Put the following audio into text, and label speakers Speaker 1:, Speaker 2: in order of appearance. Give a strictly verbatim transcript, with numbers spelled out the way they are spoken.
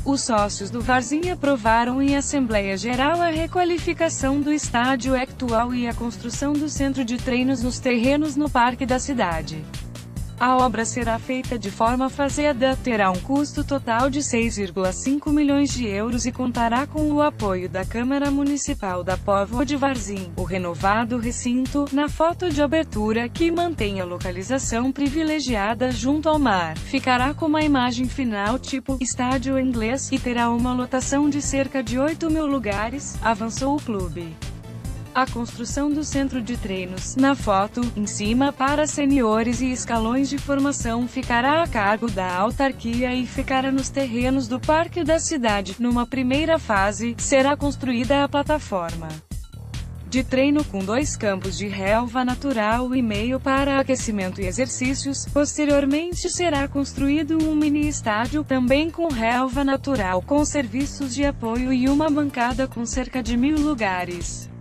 Speaker 1: Os sócios do Varzim aprovaram em Assembleia Geral a requalificação do estádio actual e a construção do centro de treinos nos terrenos no Parque da Cidade. A obra será feita de forma fazenda, terá um custo total de seis vírgula cinco milhões de euros e contará com o apoio da Câmara Municipal da Póvoa de Varzim. O renovado recinto, na foto de abertura, que mantém a localização privilegiada junto ao mar, ficará com uma imagem final tipo estádio inglês, e terá uma lotação de cerca de oito mil lugares, avançou o clube. A construção do centro de treinos, na foto, em cima, para seniores e escalões de formação ficará a cargo da autarquia e ficará nos terrenos do Parque da Cidade. Numa primeira fase, será construída a plataforma de treino com dois campos de relva natural e meio para aquecimento e exercícios. Posteriormente será construído um mini estádio, também com relva natural, com serviços de apoio e uma bancada com cerca de mil lugares.